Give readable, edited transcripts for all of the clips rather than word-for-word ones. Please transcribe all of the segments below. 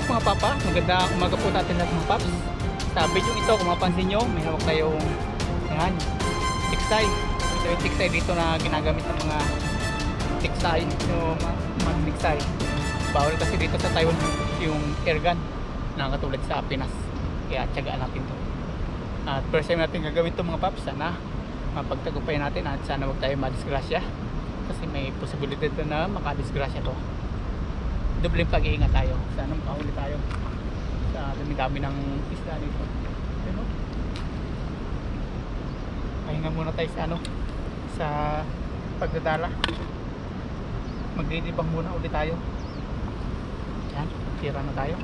mga papa, maganda umaga po natin lahat mga paps. Sa video ito kung mapansin nyo, may hawak tayong yan, tiksay. Ito yung tiksay dito na ginagamit ng mga tiksay, yung mga tiksay. Bawal kasi dito sa Taiwan yung airgun na katulad sa Pinas, kaya tiyagaan natin to. At first time natin gagawin to mga paps, sana mapagtagumpay natin at sana wag tayo madisgrasya kasi may posibilidad na makadisgrasya to. Dobleng pag-iingat tayo, sana makahuli tayo sa dami-dami ng isla nito. Ano? Pahinga muna tayo sa sa pagdadala. Magdidibang muna ulit tayo. Yan, tira na tayo.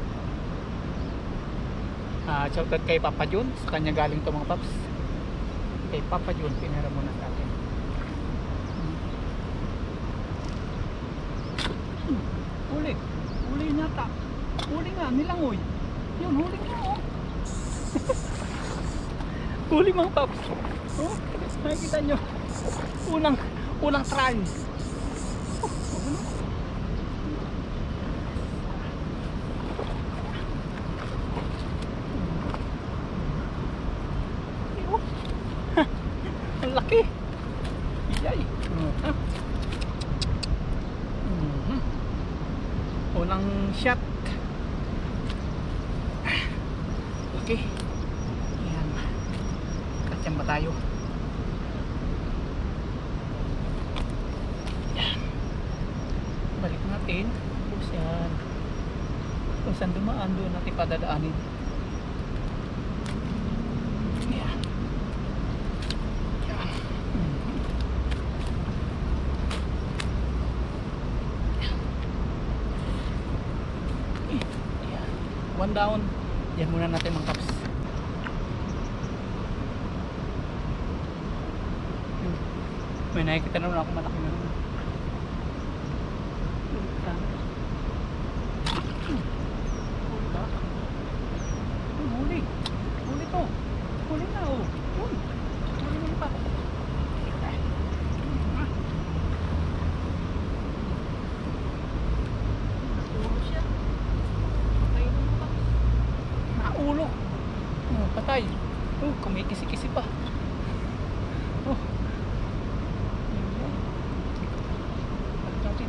Shoutout kay Papa Jun, sa kanya galing to mga paps. Kay Papa Jun, pinira muna sa atin. Huli, huli nata. Huli nga, nilangoy. Yun, huli nga oh. Huli mga paps. Oh, nakikita nyo. Unang try. Ang laki. Iyay. Unang shot. Okay. Ayan. Katsyan ba tayo? Ayan. Balik natin. Tapos yan. Kung saan dumaan, doon natin padadaanin. Ayan. One down. Yan muna natin mga kaps. May nakikita naman ako malaki na naman. Huli. Huli to. Huli na oh. Huli mo pa. Ulo. Oh, patay. Oh, kumikisi-kisi pa. Oh. Balik natin.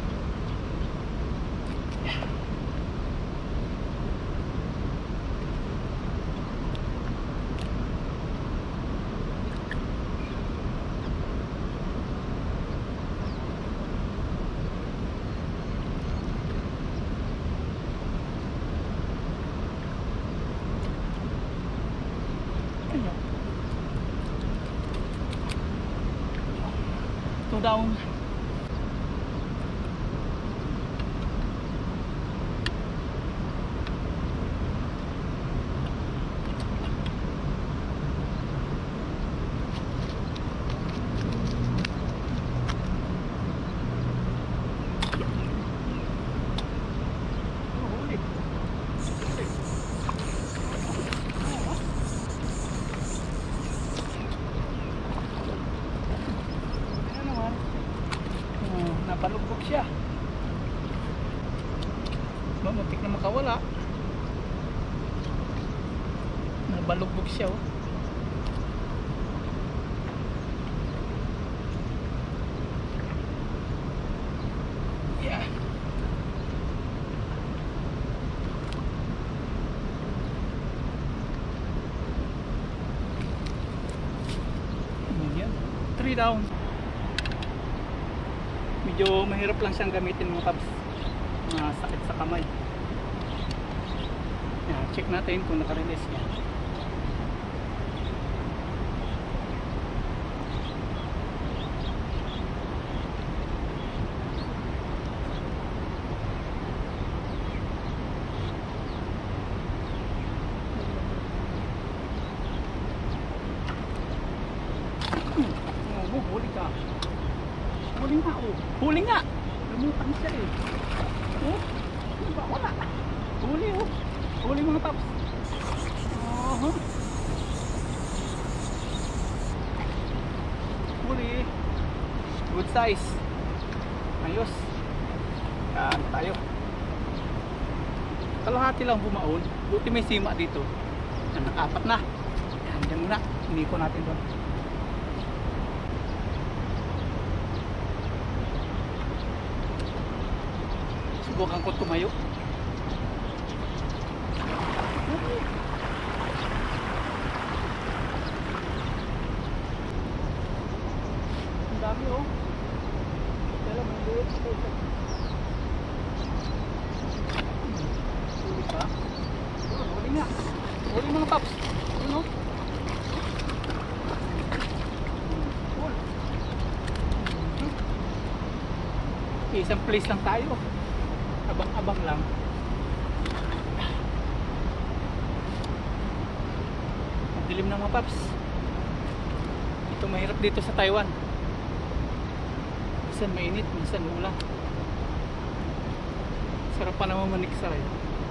Two down. Napalugbog siya. Mamuntik na makawala. Napalugbog siya oh. Yeah. Yan. 3 down. Medyo mahirap lang siyang gamitin mga kabs, sakit sa kamay. Yan, check natin kung naka-release yan. Huli ka. Huli nga oh. Huli nga. Lumutan siya eh. Oh. Ano ba? Wala. Huli oh. Huli mga tops. Huli. Good size. Ayos. Yan tayo. kalahati lang bumaon. Buti may sima dito. Yan, naka-4 na. Yan, dyan muna. Hiniko natin doon. Subukan ko tumayo. Ang dami oh. Kaya may liit ito. Huli pa. Huli nga. Huli mga paps. Ano? Isang place lang tayo. Abang-abang lang. Ang dilim ng mga paps. Ito mahirap dito sa Taiwan. Minsan mainit, minsan ulan. Sarap pa naman maniksay.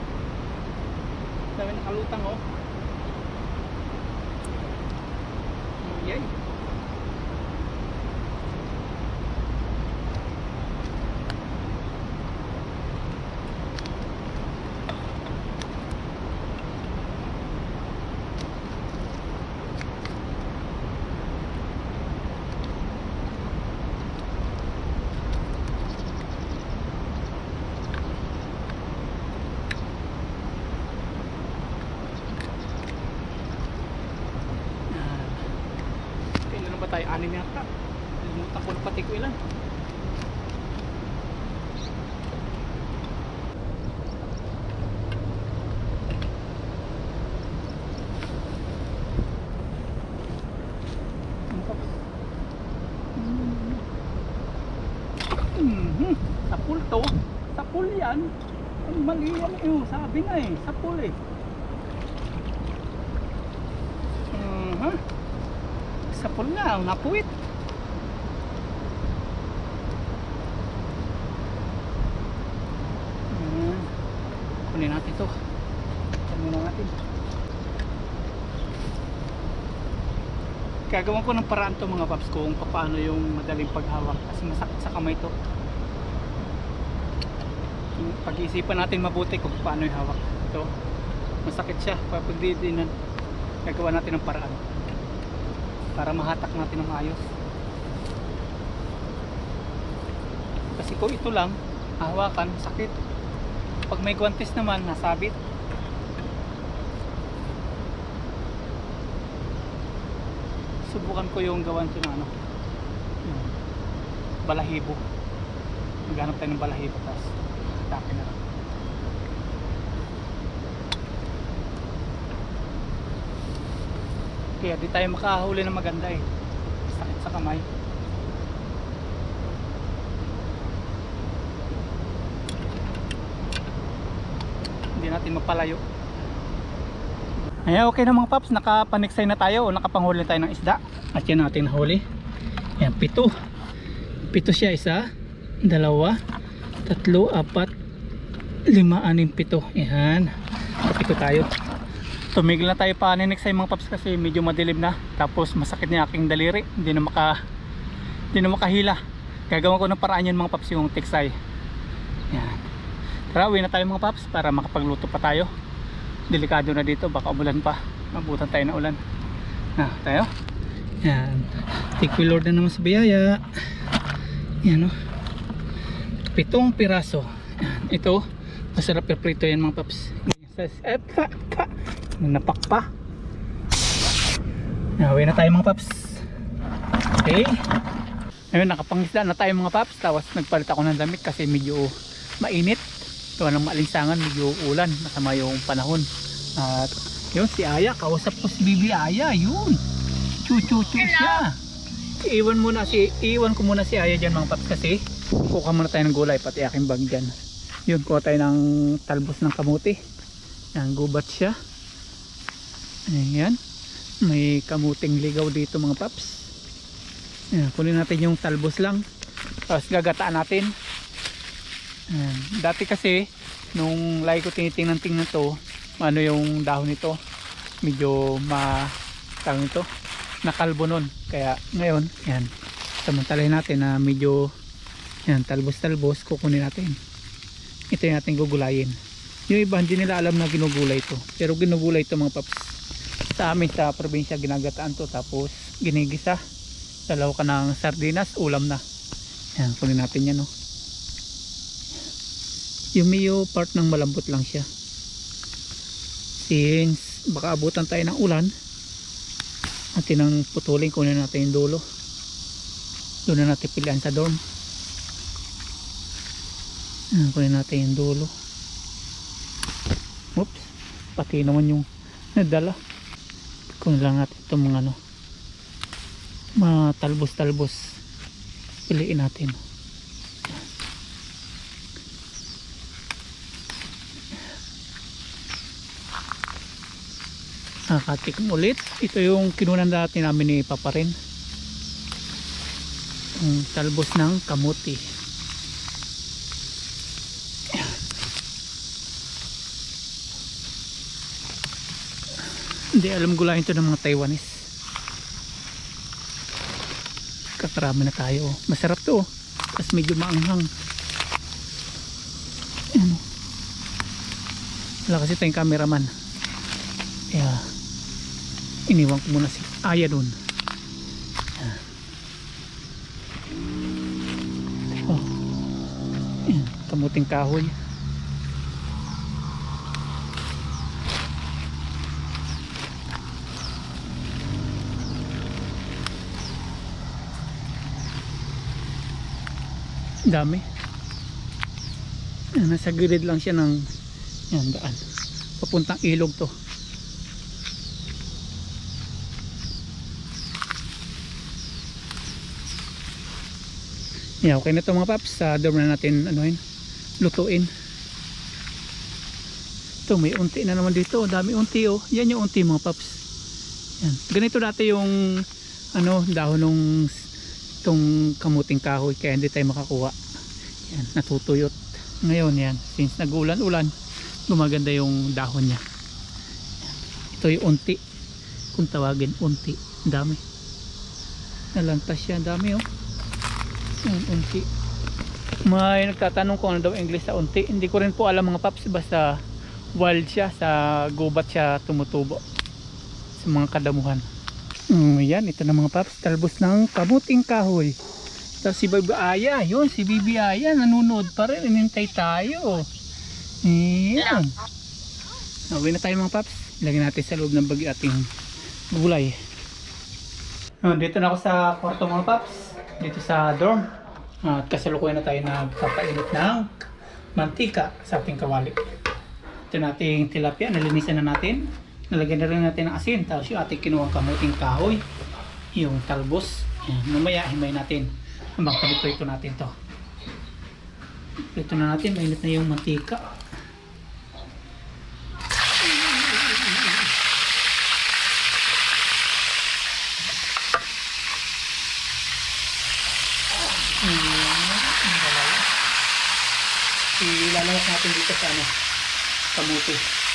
Dami nakalutang oh. Yay. Tayo 6 yata. Limutan ko na pati ko ilan. Sapul to. Sapul yan. Ang mali yan eh. Sabi nga eh. Sapul eh. Sapul nga, napuwit. Kunin natin ito. Kunin natin. Gagawin ko ng paraan to mga paps kung paano yung madaling paghawak kasi masakit sa kamay to. Pag-iisipan natin mabuti kung paano yung hawak. Ito, masakit siya. Pagdidinan, gagawa natin ng paraan para mahatak natin ng ayos. Kasi kung ito lang hawakan, sakit. Pag may guantes naman, nasabit. Subukan ko yung gawan ito ng ano, balahibo. Maghanap tayo ng balahibo, tapos hatake na lang. Kaya di tayo makahuli na maganda eh. Sakit sa kamay. Hindi natin mapalayo. Ayan, okay na mga paps. Nakapaniksay na tayo o nakapanghuli tayo ng isda. At yan natin nahuli. Ayan, 7. 7 siya. 1, 2, 3, 4, 5, 6, 7. Ayan. 7 tayo. Tumigil na tayo pa niniksay mga paps kasi medyo madilim na. Tapos masakit niya aking daliri. Hindi na makahila. Gagawin ko ng paraan yan mga paps yung tiksay. Yan. Tara, uwi na tayo mga paps para makapagluto pa tayo. Delikado na dito, baka umulan pa. Mabutan tayo na ulan. Tayo. Yan. Thank you Lord na naman sa biyaya. Yan o. 7 piraso. Yan. Ito, masarap prito yan mga paps. Napak pa. Uwi na tayo mga paps. Okay. Ayun, nakapangisda na tayo mga paps. Tapos nagpalit ako ng damit kasi medyo mainit. Ito ng maalinsangan, medyo ulan. Masama yung panahon. At yun, si Aya. Kausap ko si Bibi Aya. Yun. Chu-chu-chu siya. Iwan ko muna si Aya dyan mga paps kasi kuha muna tayo ng gulay pati aking bag dyan. Yun, kuha tayo ng talbos ng kamuti. Yan, gubat siya. Ayan. May kamuting ligaw dito mga paps. Ayan, kunin natin yung talbos lang. Tapos gagataan natin. Ayan. Dati kasi nung lagi ko tinitingnan to, ano yung dahon nito, medyo nakalbo nun. Kaya ngayon, yan, samantalahin natin na medyo yan, talbos-talbos, kukunin natin. Ito yung ating gugulayin. Yung iba hindi nila alam na ginugulay ito, pero ginugulay ito mga paps. Sa amin sa probinsya ginagataan to, tapos ginigisa. Dalaw ka ng sardinas, ulam na. Yan, kunin natin yan, no. Yung Mio part ng malambot lang siya, since baka abutan tayo ng ulan. Atin ang putulin, kunin natin yung dulo. Doon na natin pilihan sa dorm. Yan, kunin natin yung dulo. Oops, pati naman yung nadala. Kunin lang natin itong mga ano, matalbos-talbos. Piliin natin. Nakatikim ulit. Ito yung kinunan natin namin ni Papa rin. Talbos ng kamuti. Hindi alam gulayin ito ng mga Taiwanese. Kakarami na tayo. Masarap to. Tapos medyo maanghang. Ano? Wala kasi tayong cameraman. Kaya iniwan ko muna si Aya dun. Oh. Ayan, kamuting kahoy. Dami. Ayan, nasa gilid lang siya ng yan, daan. Papuntang ilog to. Yeah, okay na ito mga paps. Dorm na natin anuhin, lutuin. Ito may unti na naman dito. Dami unti oh. Yan yung unti mga paps. Yan. Ganito dati yung ano, dahon ng itong kamuting kahoy, kaya hindi tayo makakuha. Yan, natutuyot. Ngayon yan, since nag-ulan-ulan, gumaganda yung dahon niya. Yan. Ito yung unti. Kung tawagin unti. Dami. Nalantas siya. Dami oh. Unti. May nagtatanong kung ano daw English sa unti. Hindi ko rin po alam mga paps, basta wild siya, sa gubat siya tumutubo sa mga kadamuhan. Yan, ito na mga paps, talbos ng kamuting kahoy. Tapos si Bibi Aya, yun, si Bibi Aya nanonood pa rin, inintay tayo. Yan. Uwi na tayo mga paps. Ilagay natin sa loob ng bagi ating gulay. Dito na ako sa kwarto mga paps, dito sa dorm. At kasalukuyan na tayo nagpapainit ng mantika sa ating kawali. Ito nating tilapia, nalinisan na natin. Nalagyan na rin natin ng asin. Tapos yung ating kinuha kamuting kahoy, yung talbos. Yan. Mamaya himay natin. Habang palito natin to. Palito na natin, mainit na yung mantika. Ilalawak natin dito sa ano, kamuti.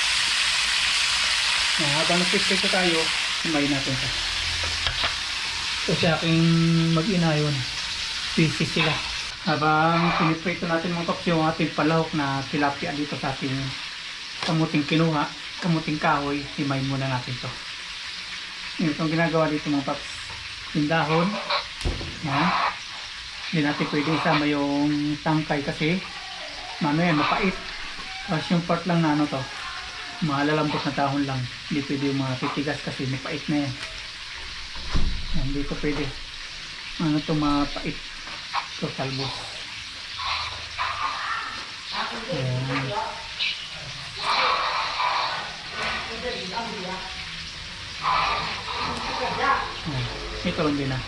Habang nagpiprito tayo, himayin natin ito. So sa aking mag-ina yun, busy sila. Habang piniprito natin mga paps yung ating palahok na tilapia dito sa ating kamuting kinuha, kamuting kahoy, himayin muna natin ito. Yun itong ginagawa dito mga paps. Yung dahon, yan. Hindi natin pwede isama yung tangkay kasi yan, mapait. Tapos yung part lang na ano to, malalambot na dahon lang. Hindi pwede yung mga titigas kasi mapait na yan. Yan, hindi ko pwede. Ano to, mapait. So, talbos. Yan. Ito hindi na.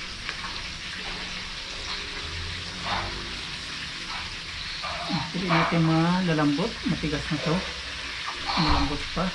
Hindi natin malalambot, matigas na to, malambot pa.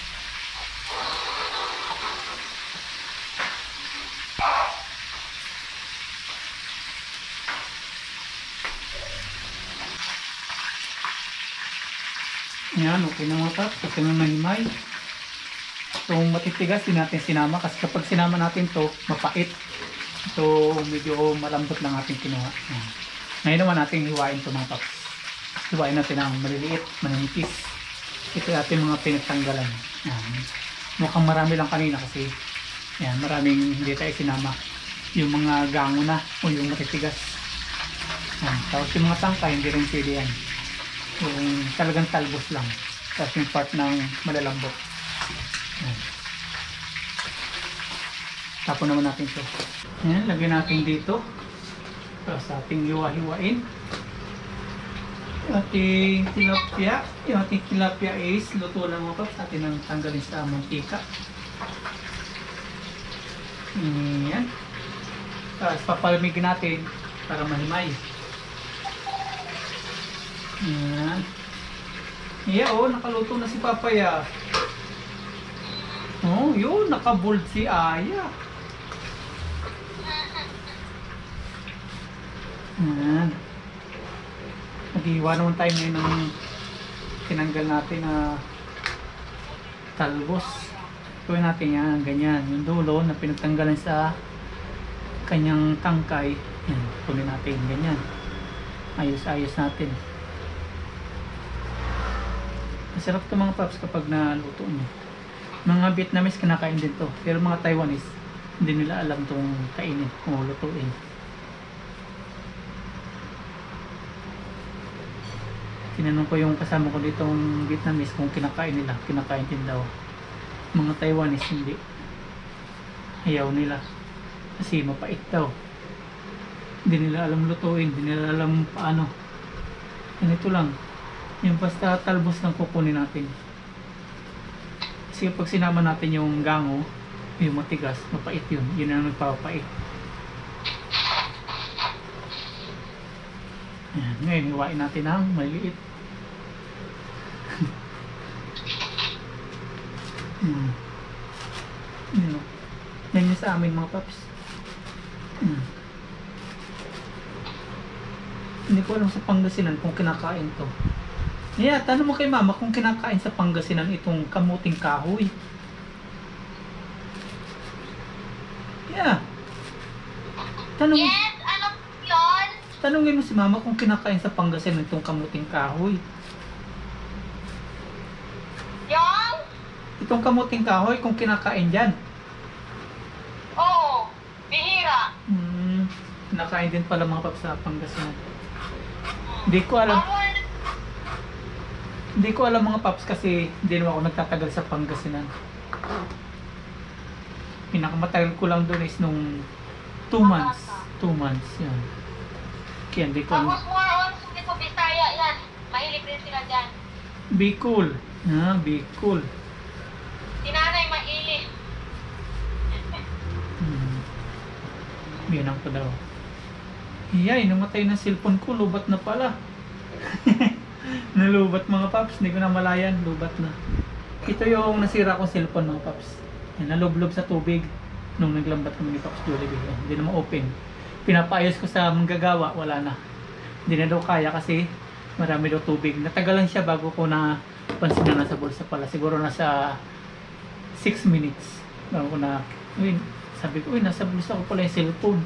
Yan, okay na mga paps, kasi na mahimay. Itong matitigas din natin sinama, kasi kapag sinama natin to, mapait. Ito medyo malambot lang ating kinuha. Yan. Ngayon naman natin hiwain to mga paps. Hiwain natin ang maliliit, maninipis. Ito ating mga pinagtanggalan. Yan. Mukhang marami lang kanina kasi yan, maraming hindi tayo sinama. Yung mga gango na o yung matitigas. Yan. Tapos yung mga tangka, hindi rin pwede yan. Yung talagang talbos lang. Tapos yung part ng malalambot. Yan. Tapon naman natin ito. Yan, lagyan natin dito. Tapos ating hiwa-hiwain. Yung ating tilapia. Yung ating tilapia is luto lang mga paps. Atin ang tanggalin sa mantika. Yan. Tapos papalamigin natin para mahimay. Yan. Yeah, oh, nakaluto na si Papaya. Oh, yun, nakabold si Aya. Yan. Nag-iwa naman tayo ngayon ng tinanggal natin na talbos. Gawin natin yan, ganyan. Yung dulo na pinagtanggalan sa kanyang tangkay. Yan, tuloy natin, ganyan. Ayos-ayos natin. Masarap ito mga paps kapag naluto nyo. Mga Vietnamese kinakain din to. Pero mga Taiwanese, hindi nila alam itong kainin o lutuin. Tinanong ko yung kasama ko ditong Vietnamese kung kinakain nila. Kinakain din daw. Mga Taiwanese hindi. Ayaw nila. Kasi mapait daw. Hindi nila alam lutuin. Hindi nila alam paano. Ganito lang. Yung basta talbos lang kukunin natin. Kasi pag sinama natin yung gango, yung matigas, mapait yun. Yun ang nagpapait. Ayan, ngayon, hiwain natin ang maliliit. Yan yung sa amin mga paps. Hindi ko alam sa Pangasinan kung kinakain to. Yeah, tanong mo kay mama kung kinakain sa Pangasinan itong kamuting kahoy. Yeah. Yes, ano yun? Tanungin mo si mama kung kinakain sa Pangasinan itong kamuting kahoy. Yung? Itong kamuting kahoy kung kinakain dyan. Oo, bihira. Kinakain din pala mga paps sa Pangasinan. Hindi ko alam. Hindi ko alam mga paps kasi hindi naman ako nagtatagal sa Pangasinan. Pinakamatagal ko lang doon is nung 2 months. 2 months, yan. Kaya hindi ko alam. Tapos more on sa Bisaya yan. Mahilig rin sila dyan. Bicol. Bicol. Si nanay mahilig. Binang ko daw. Iyay, namatay na cellphone ko. Lubat na pala. Nalubat mga paps. Hindi ko na malayan. Lubat na. Ito yung nasira kong cellphone mga paps. Nalublob sa tubig nung naglambat kami ni Paps Jollibee. Hindi na ma-open. Pinapaayos ko sa manggagawa. Wala na. Hindi na daw kaya kasi marami daw tubig. Natagalan siya bago ko na pansin na nasa bulsa pala. Siguro nasa 6 minutes. Bago ko na, sabi ko, nasa bulsa ko pala yung cellphone.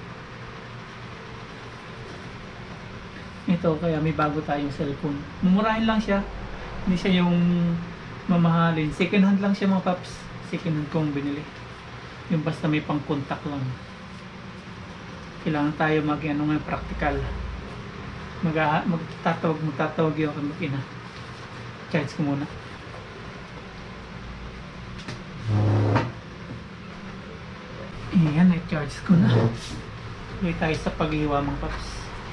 Ito, kaya may bago tayong cellphone. Mumurahin lang siya. Hindi siya yung mamahalin. Second hand lang siya mga paps. Second hand kong binili. Yung basta may pang contact lang. Kailangan tayo practical. Magtatawag yung aking mag-ina. Charge ko muna. Ayan, i-charge ko na. Tuloy tayo sa pagliwa mga paps.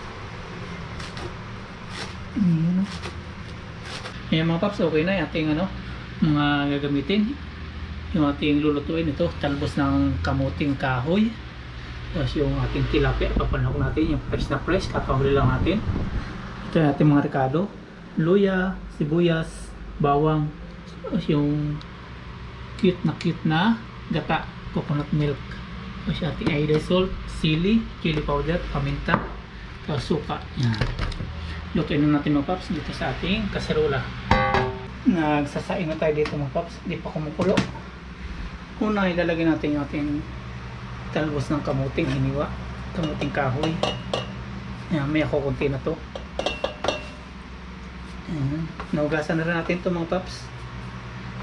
Ayan mga paps, okay na yung ating mga gagamitin. Yung ating lulutuin ito, talbos ng kamuting kahoy. Tapos yung ating tilapia, papanahok natin yung fresh, kakahuli lang natin. Ito yung ating mga rekado, luya, sibuyas, bawang. Tapos yung cute na gata, coconut milk. Tapos yung ating iodized salt, chili powder, paminta, tapos suka. Yan. Lutuin na natin mga paps dito sa ating kaserola. Nagsasain na tayo dito mga paps, hindi pa kumukulo. Una ilalagay natin yung ating talbos ng kamuting hiniwa, kamuting kahoy. Yan, may ako konti na to. Ayan. Naugasan na rin natin ito mga paps.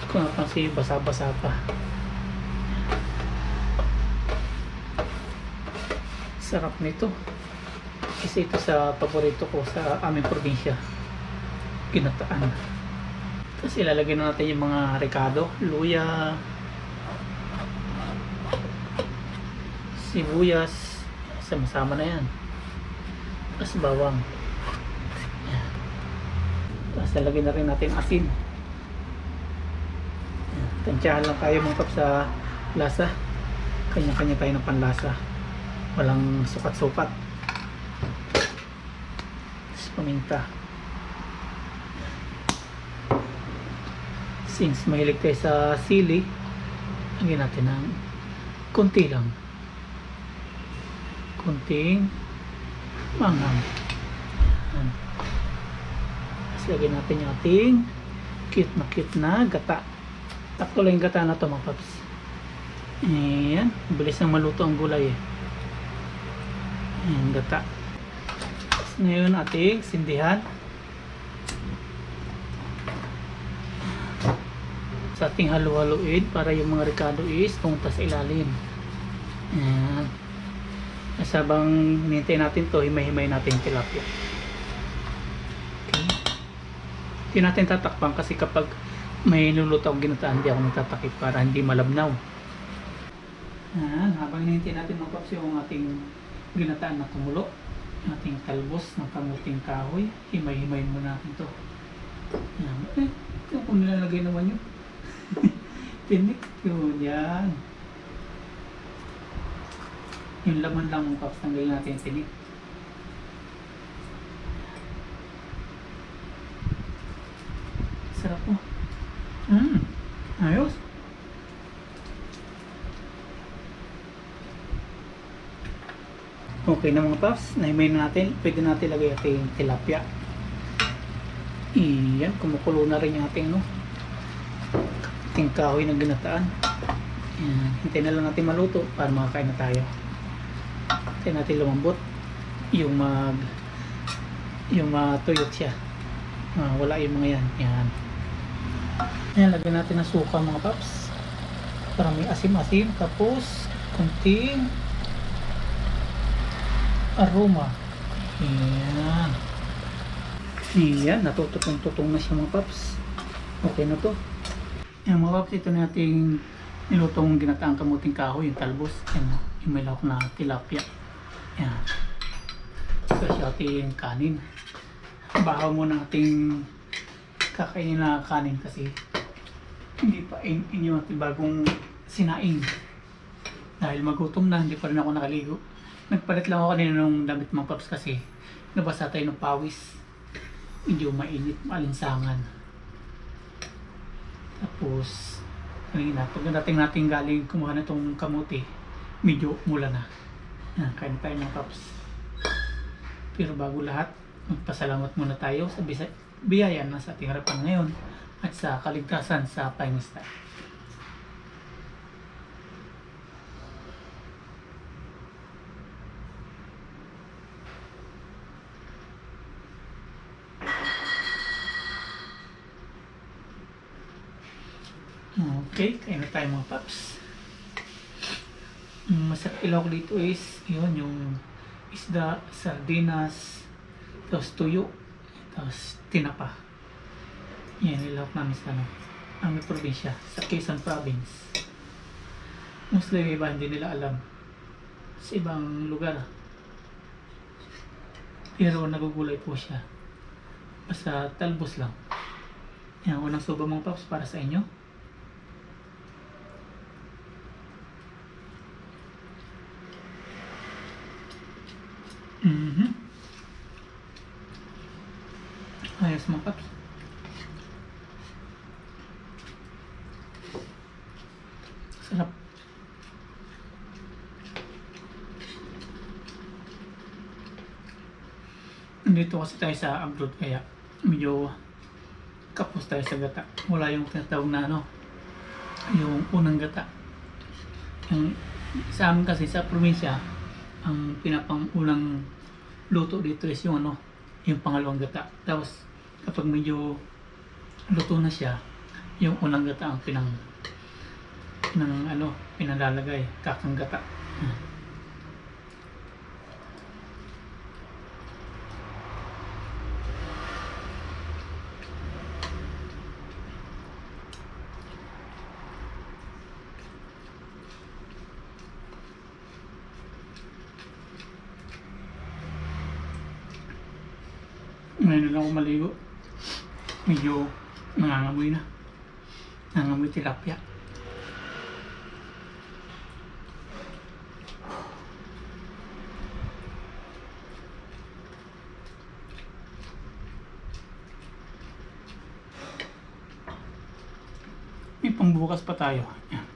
Kung napansin, basa-basa pa. Sarap nito. Kasi ito sa paborito ko sa aming probinsya. Ginataan. Tapos ilalagay na natin yung mga rekado, luya, sibuyas, sama-sama na yan. Tapos bawang. Tapos lalagay na rin natin asin. Tansyahan lang tayo mga paps sa lasa. Kanya-kanya tayo ng panlasa. Walang sukat-sukat. Tapos paminta. Since mahilig tayo sa sili, lagyan natin ng konti lang. Konting manghang. Tapos lagyan natin yung ating cute na gata. Takto lang yung gata na ito mga paps. Ayan, bilis nang maluto ang gulay eh. Ayan, gata. Tapos ngayon ating sindihan. Sa ating halu-haluin para yung mga rekado is pumunta sa ilalim. Ayan. As habang hinintay natin to, himay-himay natin yung tilapia. Okay. Hindi natin tatakpan kasi kapag may nuluto akong ginataan, hindi ako nagtatakip para hindi malabnaw. Ayan, habang hinintay natin mga paps yung ating ginataan na kumulo, ating talbos ng kamuting kahoy, himay-himay muna natin to. Ayan. Ito kung nilalagay naman yun. Tinik yun, yan. Yung laman lang mga paps, tanggalin natin yung tinik. Sarap po. Ayos. Okay na mga paps, naimay na natin. Pwede natin lagay ating tilapia. Iyan, kumukulo na rin yung ating ating kahoy na ginataan. Ayan, hintayin na lang natin maluto para makakain na tayo. Hintayin natin lumambot yung matuyot siya. Wala yung mga yan. Yan. Ayan, lagyan natin ng suka mga paps para may asim-asim. Tapos kunting aroma. Ayan. Ayan, natututong-tutong na siya mga paps. Okay na to. Ayan mga paps, ito na ating nilutong ginataang kamuting kahoy, yung talbos. Ayan, yung may lahok na tilapia. Ayan. Kasi ating kanin. Bahaw muna ating kakainin na kanin kasi hindi pa inyo ating bagong sinaing. Dahil magutom na, hindi pa rin ako nakaligo. Nagpalit lang ako kanina ng damit mga paps kasi nabasa tayo ng pawis. Medyo mainit, malinsangan. Tapos kanina, pagdating natin galing kumuha na itong kamuti, medyo mula na. Kain tayo ng paps. Pero bago lahat, magpasalamat muna tayo sa biyaya na sa ating harapan ngayon at sa kaligtasan sa Panginoon. Okay, kain na tayo mga paps. Masarap ilaw dito is yun, yung isda, sardinas, tapos tuyo, tapos tinapa. Yan, ilaw namin sa aming probinsya, sa Quezon Province. Mostly iba hindi nila alam sa ibang lugar. Pero nagugulay po siya. Basta talbos lang. Yan, unang soba mga paps para sa inyo. Ayos mga paps. Sarap. Nandito kasi tayo sa abroad kaya medyo kapos tayo sa gata. Wala yung tinatawag na yung unang gata. Yung, sa amin kasi sa probinsya, ang pinapangunang luto dito is yung yung pangalawang gata. Tapos kapag medyo luto na siya, Yung unang gata ang pinalalagay, kakang gata. Ngayon lang ako maligo. Medyo nangangamoy na. Nangangamoy tilapia. May pangbukas pa tayo. Yan.